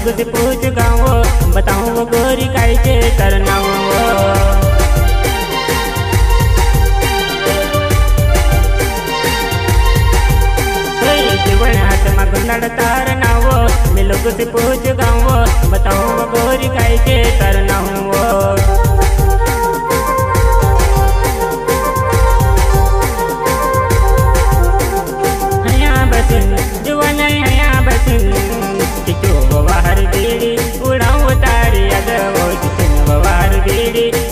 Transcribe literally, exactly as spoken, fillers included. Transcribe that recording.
लोग से पूछ गाँव बताऊँ वो गोरी कैसे करना हो। जीवन हाथ में गुंडड़ तारना हो, मैं लोग से पूछ गाँव बताऊँ वो गोरी कैसे करना हो। हया बसिन जुवन हया बसिन किचो बाहर बीड़ी उड़ाऊ तारी अग वो जितन बाहर बीड़ी